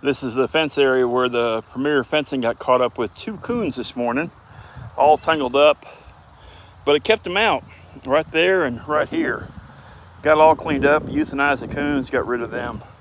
This is the fence area where the Premier fencing got caught up with 2 coons this morning, all tangled up, but it kept them out right there and right here. Got it all cleaned up, euthanized the coons, got rid of them.